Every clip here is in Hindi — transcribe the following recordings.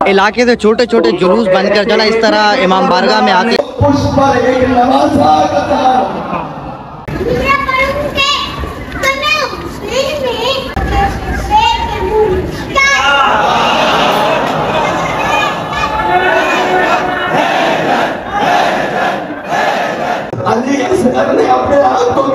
इलाके से छोटे छोटे जुलूस बनकर जो ना इस तरह इमाम बारगाह में आके अपने आप को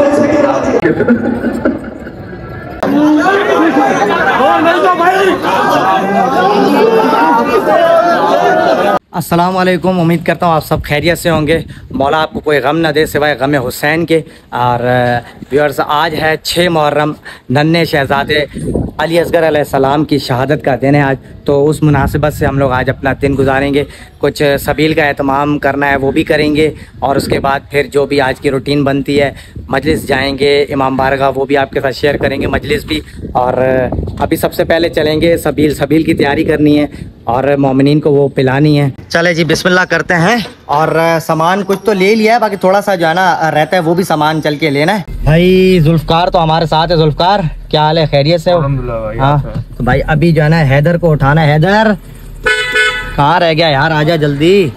अस्सलाम वालेकुम। उम्मीद करता हूँ आप सब खैरियत से होंगे। मौला आपको कोई गम न दे सिवाय गम हुसैन के। और व्यूअर्स, आज है 6 मुहर्रम, नन्हे शहज़ादे अली असगर अलैहिस्सलाम की शहादत का दिन है आज। तो उस मुनासिबत से हम लोग आज अपना दिन गुजारेंगे। कुछ सबील का एहतमाम करना है वो भी करेंगे, और उसके बाद फिर जो भी आज की रूटीन बनती है, मजलिस जाएंगे इमाम बारगाह, वो भी आपके साथ शेयर करेंगे मजलिस भी। और अभी सबसे पहले चलेंगे सबील की तैयारी करनी है और मोमिनीन को वो पिलानी है। चले जी, बिस्मिल्लाह करते हैं। और सामान कुछ तो ले लिया है, बाकी थोड़ा सा जो है ना रहता है वो भी सामान चल के लेना है। भाई जुल्फकार तो हमारे साथ है। जुल्फकार, क्या हाल है? खैरियत से हो? हाँ, तो भाई अभी जो है ना हैदर को उठाना है। हैदर कहाँ रह गया यार? आजा जल्दी,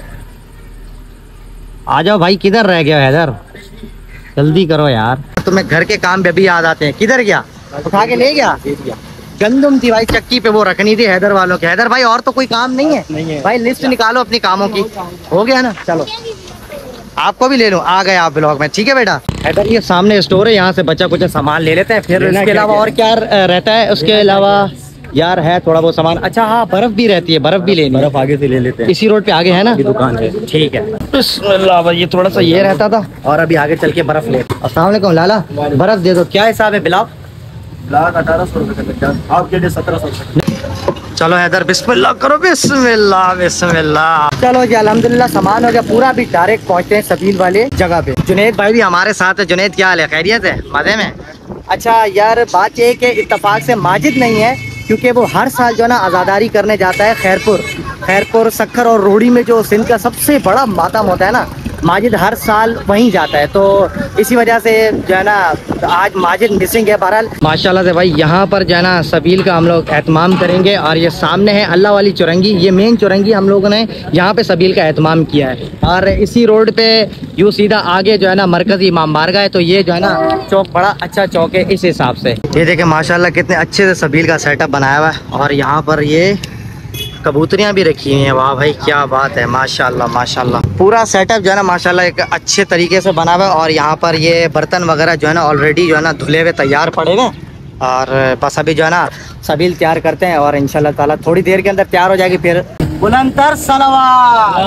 आ जाओ भाई। किधर रह गया हैदर? जल्दी करो यार, तुम्हें घर के काम भी अभी याद आते हैं। किधर गया? उठा के ले गया? गंदम थी भाई चक्की पे, वो रखनी थी हैदर वालों के। हैदर भाई और तो कोई काम नहीं है भाई? लिस्ट निकालो अपनी कामों की। हो गया ना? चलो आपको भी ले लो। आ गए आप ब्लॉग में, ठीक है बेटा। हैदर ये सामने स्टोर है, यहाँ से बचा कुछ सामान ले लेते हैं। फिर इसके अलावा और क्या रहता है? उसके अलावा यार है थोड़ा बहुत सामान। अच्छा हाँ, बर्फ भी रहती है, बर्फ भी लेनी। बर्फ आगे से ले लेते हैं, इसी रोड पे आगे है ना दुकान है। ठीक है, बिस्मिल्लाह भाई। ये थोड़ा सा ये रहता था, और अभी आगे चल के बर्फ ले। अस्सलाम वालेकुम लाला, बर्फ दे दो। क्या हिसाब है बिलाव? 1800 रुपये, आपके लिए 1700। चलो हैदर, बिस्मिल्लाह करो। बिस्मिल्लाह बिस्मिल्लाह। चलो जी, अल्हम्दुलिल्लाह सामान हो गया पूरा। अभी डायरेक्ट पहुंचते हैं सबील वाले जगह पे। जुनैद भाई भी हमारे साथ है। जुनैद क्या हाल है? खैरियत है? मजे में? अच्छा यार, बात ये है कि इत्तेफाक से माजिद नहीं है, क्योंकि वो हर साल जो है ना आज़ादारी करने जाता है खैरपुर सक्खर और रोहड़ी में, जो सिंध का सबसे बड़ा मातम होता है ना। माजिद हर साल वहीं जाता है, तो इसी वजह से जो है ना आज माजिद मिसिंग है। बहरहाल माशाल्लाह से भाई यहाँ पर जो है ना सबील का हम लोग एहतमाम करेंगे। और ये सामने है अल्लाह वाली चुरंगी, ये मेन चुरंगी हम लोगों ने यहाँ पे सबील का एहतमाम किया है। और इसी रोड पे यूँ सीधा आगे जो है ना मरकज़ी इमाम बारगाह है। तो ये जो है ना चौक बड़ा अच्छा चौक है इस हिसाब से। ये देखें माशाल्लाह कितने अच्छे से सबील का सेटअप बनाया हुआ है। और यहाँ पर ये कबूतरियाँ भी रखी हुई हैं। वाह भाई क्या बात है, माशाल्लाह माशाल्लाह। पूरा सेटअप जो है ना माशाल्लाह एक अच्छे तरीके से बना हुआ है। और यहाँ पर ये बर्तन वगैरह जो है ना ऑलरेडी जो है ना धुले हुए तैयार पड़े हुए। और बस अभी जो है ना सबील तैयार करते हैं, और इंशाल्लाह ताला थोड़ी देर के अंदर तैयार हो जाएगी। फिर बुलंदतर सलवात।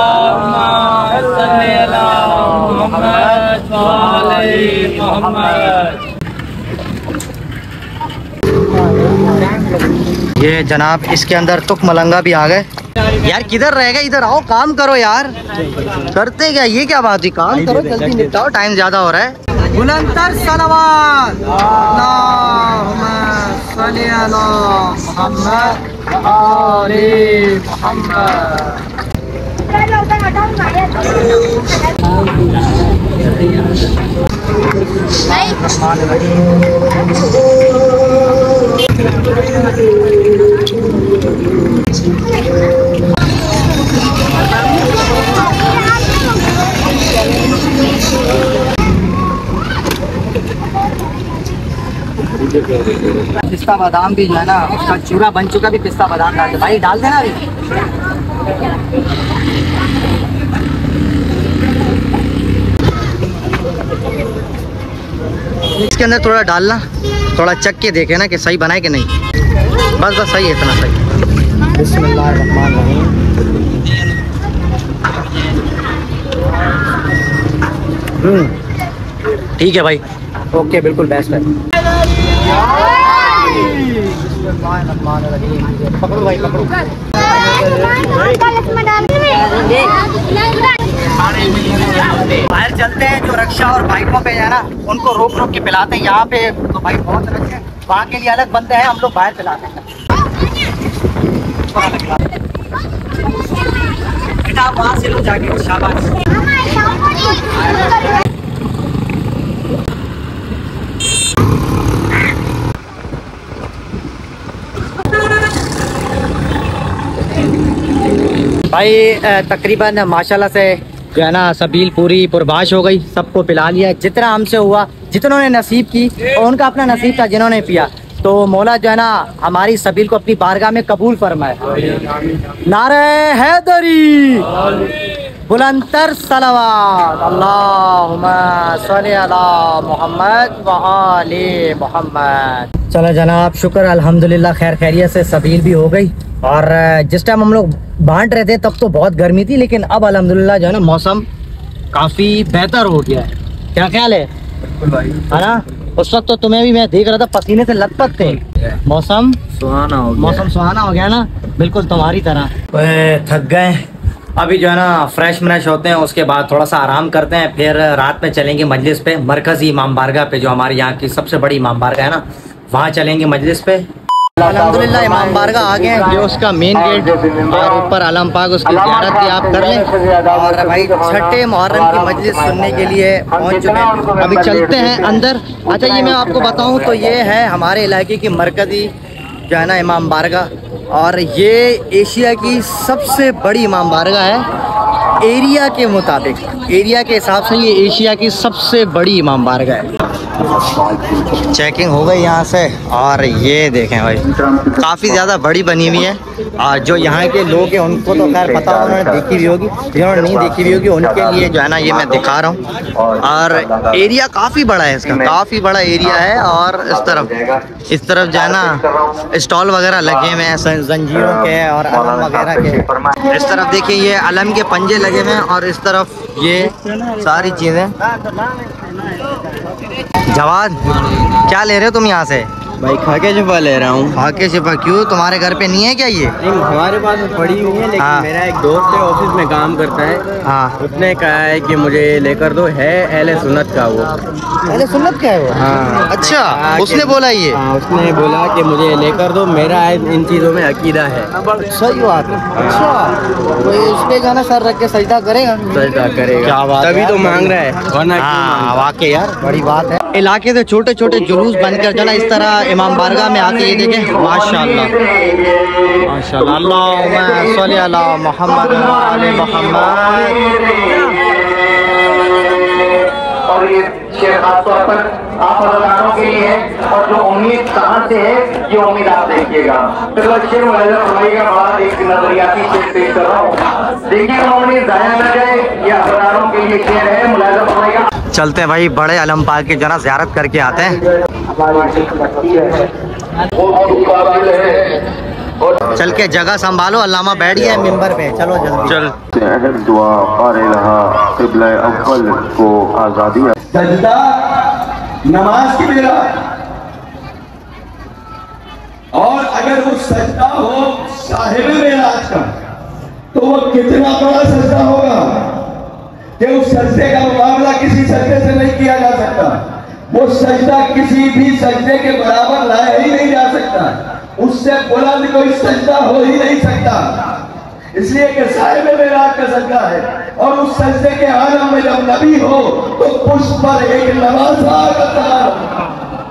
ये जनाब इसके अंदर तुक मलंगा भी आ गए। यार किधर रह गए? इधर आओ, काम करो यार। करते क्या? ये क्या बात है? काम करो, जल्दी निपटाओ, टाइम ज्यादा हो रहा है। बुलंदतर सलवात। अल्लाहुम्मा सल्ली अला मुहम्मद आले मुहम्मद। पिस्ता बादाम भी जो है ना उसका चूरा बन चुका, भी पिस्ता बादाम डाल दे भाई, डाल देना अभी। इसके अंदर थोड़ा डालना, थोड़ा चख के देखे ना कि सही बनाए कि नहीं। बस बस सही है, इतना सही। बिस्मिल्लाहिर्रहमानिर्रहीम। ठीक है भाई, ओके, बिल्कुल बेस्ट है। पकड़ो भाई, पकड़ो। बाहर चलते हैं, जो रिक्शा और बाइकों पे है ना उनको रोक रोक के पिलाते हैं। यहाँ पे तो भाई बहुत रश है, वहाँ के लिए अलग बंदे हैं, हम लोग बाहर पिलाते हैं। बेटा आप वहाँ से लो जाके, शाबाश। भाई तकरीबन माशाल्लाह से जो है ना सबील पूरी पुरबाश हो गई, सबको पिला लिया जितना हमसे हुआ, जितनों ने नसीब की और उनका अपना नसीब था जिन्होंने पिया। तो मौला जो है ना हमारी सबील को अपनी बारगाह में कबूल फरमाए। नारे हैदरी, बुलंदतर सलावत, अल्लाहुम्मा सल्ली अला मोहम्मद व आले मोहम्मद। चलो जनाब, शुक्र अल्हम्दुलिल्लाह खैर खैरियत से सबील भी हो गई। और जिस टाइम हम लोग बांट रहे थे तब तो बहुत गर्मी थी, लेकिन अब अल्हम्दुलिल्लाह जो है ना मौसम काफ़ी बेहतर हो गया है। क्या ख्याल है? है ना? उस वक्त तो तुम्हें भी मैं देख रहा था पसीने से लथपथ थे। मौसम सुहाना हो गया, मौसम सुहाना हो गया ना, बिल्कुल तुम्हारी तरह। थक गए, अभी जो है ना फ्रेश म्रेश होते हैं, उसके बाद थोड़ा सा आराम करते हैं, फिर रात में चलेंगे मजलिस पे, मरकजी इमाम बारगाह पे, जो हमारे यहाँ की सबसे बड़ी इमाम बारगाह है ना, वहाँ चलेंगे मजलिस पे। अल्हम्दुलिल्लाह इमाम बारगाह आ गए, ये उसका मेन गेट और ऊपर आलम पाक, उसकी ज़ियारत भी आप कर लें। और भाई छठे मुहर्रम की मजलिस सुनने के लिए पहुंच चुके हैं, अभी चलते हैं अंदर। अच्छा ये मैं आपको बताऊं तो ये है हमारे इलाके की मरकज़ी जो है ना इमाम बारगाह, और ये एशिया की सबसे बड़ी इमाम बारगाह है। एरिया के मुताबिक, एरिया के हिसाब से ये एशिया की सबसे बड़ी इमाम बारगाह है। चेकिंग हो गई यहाँ से, और ये देखें भाई काफ़ी ज़्यादा बड़ी बनी हुई है। और जो यहाँ के लोग हैं उनको तो खैर पता होगा, उन्होंने देखी भी होगी, जिन्होंने नहीं देखी भी होगी उनके लिए जो है ना ये मैं दिखा रहा हूँ। और एरिया काफ़ी बड़ा है इसका, काफ़ी बड़ा एरिया है। और इस तरफ जो है ना स्टॉल वगैरह लगे हुए हैं जंजीरों के और अलम वगैरह के। इस तरफ देखिए ये अलम के पंजे लगे हुए हैं, और इस तरफ ये सारी चीज़ें। जवाद क्या ले रहे हो तुम यहाँ से? भाई खाके शिफा ले रहा हूँ। खाके शिफा? क्यों, तुम्हारे घर पे नहीं है क्या ये? नहीं, हमारे पास पड़ी हुई है, लेकिन हाँ। मेरा एक दोस्त है ऑफिस में काम करता है, हाँ, उसने कहा है कि मुझे लेकर दो, है अहले सुन्नत का वो। अहले सुन्नत का है वो? हाँ। अच्छा, उसने बोला ये? हाँ, उसने बोला कि मुझे लेकर दो, मेरा इन चीज़ों में अकीदा है। सही बात है। अच्छा, तो इस पे जाना सर रख के सजदा करेगा? सजदा करेगा। क्या बात है, तभी तो मांग रहा है, वरना क्यों मांगता? हाँ वाकई यार बड़ी बात है। इलाके से छोटे छोटे जुलूस बनकर जो ना इस तरह इमाम बारगाह में आके ये देखें, माशाल्लाह माशाल्लाह, अल्लाहुम्मा सल्ली अला मोहम्मद व आले मोहम्मद। और ये शेर खासतौर पर आप अदाकारों के लिए है, और जो उम्मीद कहाँ से है ये उम्मीद आप देखिएगा। तो शेर मुलाज़ा फरमाइएगा, बाद एक नजरियाती शेर पेश कर रहा हूँ, देखिएगा उम्मीद जाया न जाए, ये अदाकारों के लिए शेर है, मुलाज़ा फरमाइएगा। चलते हैं भाई, बड़े अलम पाक की जना ज़ियारत करके आते हैं। चल के जगह संभालो, अल्लामा बैठ गया है मिंबर पे, चलो जल्दी चल। अहम दुआ क़िबला अव्वल को आज़ादी। सजदा नमाज की मेरा, और अगर वो सजदा हो साहिब मेराज का, तो वो कितना बड़ा सजदा होगा कि उस सजदे का मुकाबला किसी सजदे से नहीं किया जा सकता। वो सजदा किसी भी सजदे के बराबर लाया ही नहीं जा सकता, उससे बुलंद कोई सजदा हो ही नहीं सकता। इसलिए कि साहिब मेराज का सजदा है, और उस सजदे के आलम में जब नबी हो तो पुष्प पर एक नवाजा का तमाम।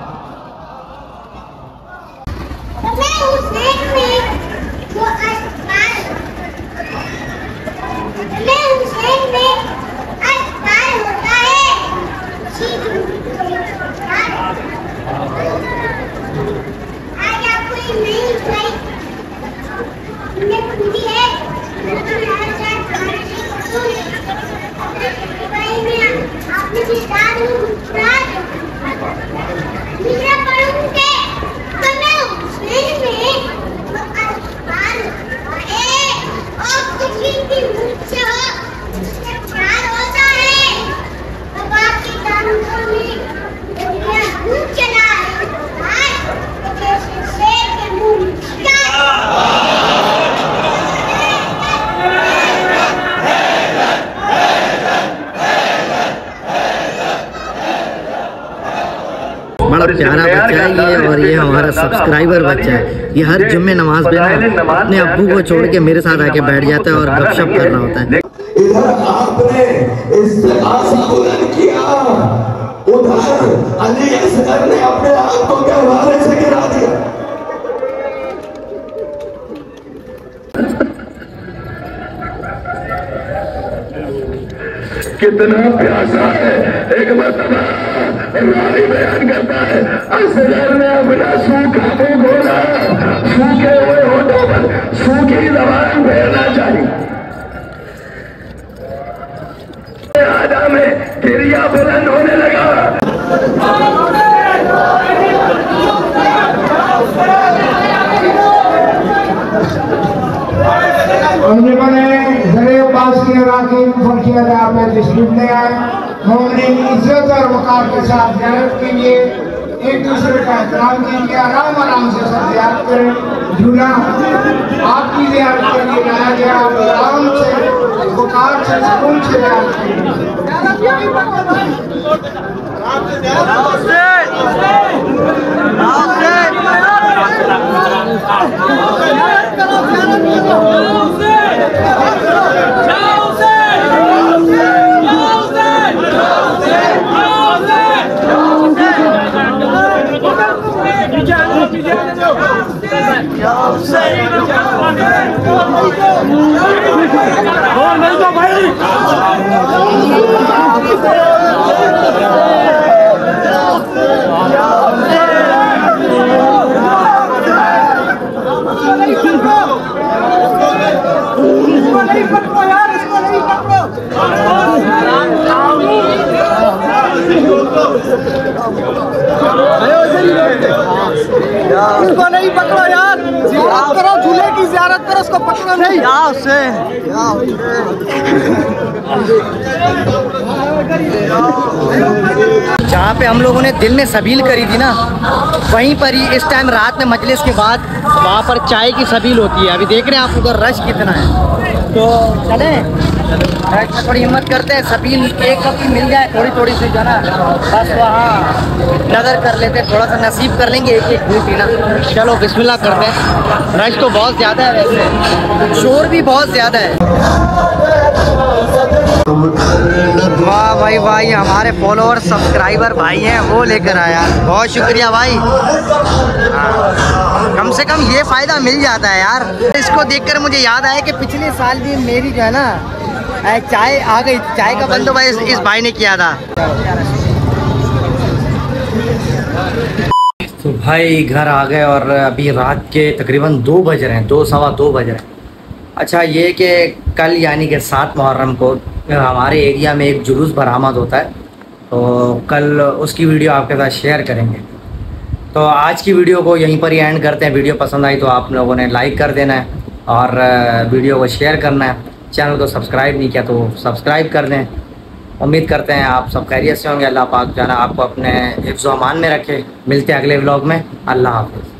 बड़ा प्यारा बच्चा है ये, और ये हमारा सब्सक्राइबर बच्चा है। ये हर जुम्मे नमाज पे ना अपने अब्बू को छोड़ के मेरे साथ आके बैठ जाता है और गपशप कर रहा होता है। इधर आपने इस्तिगासा बुलंद किया, उधर अली असगर ने अपने आप को गहवारे से गिरा दिया। कितना प्यासा है। एक मरतबा रावी बयान करता है, असगर ने अपना सूखा मुंह खोला, सूखे हुए होठों पर सूखी जबान फेरना चाहिए। आजा में गिरिया बुलंद होने लगा। इज्जत और वकार के साथ ज़ियारत कीजिए, एक दूसरे का एहतराम कीजिए, आराम आराम से सब ज़ियारत करें। झूला आपकी ज़ियारत के लिए लाया गया, आप आराम से वकार से सुकून से ज़ियारत कीजिए। उसको नहीं पकड़ो यार, ज़ियारत करो, झूले की ज़ियारत करो, उसको पकड़ो नहीं। उससे जहाँ पे हम लोगों ने दिल में सबील करी थी ना, वहीं पर ही इस टाइम रात में मजलिस के बाद वहाँ पर चाय की सबील होती है। अभी देख रहे हैं आप उधर रश कितना है, तो चलें थोड़ी हिम्मत करते हैं, सबील एक कप की मिल जाए थोड़ी थोड़ी सी जो ना, बस वहाँ नज़र कर लेते हैं, थोड़ा सा नसीब कर लेंगे एक एक घूट पीना। चलो बिस्मिल्लाह करते हैं। रश तो बहुत ज़्यादा है, वैसे शोर भी बहुत ज़्यादा है। वाह भाई भाई, हमारे फॉलोअर सब्सक्राइबर भाई हैं वो लेकर आया, बहुत शुक्रिया भाई। कम से कम ये फ़ायदा मिल जाता है यार। इसको देखकर मुझे याद आया कि पिछले साल भी मेरी जो है ना चाय आ गई, चाय का बंदोबस्त इस भाई ने किया था। तो भाई घर आ गए और अभी रात के तकरीबन 2 बज रहे हैं, 2 सवा 2 बज रहे हैं। अच्छा ये कि कल यानी कि 7 मुहर्रम को हमारे एरिया में एक जुलूस बरामद होता है, तो कल उसकी वीडियो आपके साथ शेयर करेंगे। तो आज की वीडियो को यहीं पर ही एंड करते हैं। वीडियो पसंद आई तो आप लोगों ने लाइक कर देना है और वीडियो को शेयर करना है। चैनल को सब्सक्राइब नहीं किया तो सब्सक्राइब कर दें। उम्मीद करते हैं आप सब खैरियत से होंगे। अल्लाह पाक जाना आपको अपने हिफ्ज़-ओ-अमान में रखे। मिलते हैं अगले व्लॉग में। अल्लाह हाफ़िज़।